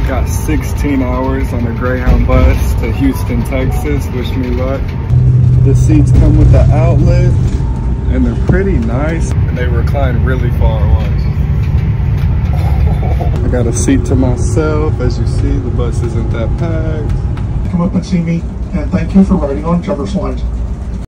Got 16 hours on a Greyhound bus to Houston, Texas. Wish me luck. The seats come with the outlet and they're pretty nice. And they recline really far away. I got a seat to myself. As you see, the bus isn't that packed. Come up and see me, and thank you for riding on Jefferson Line.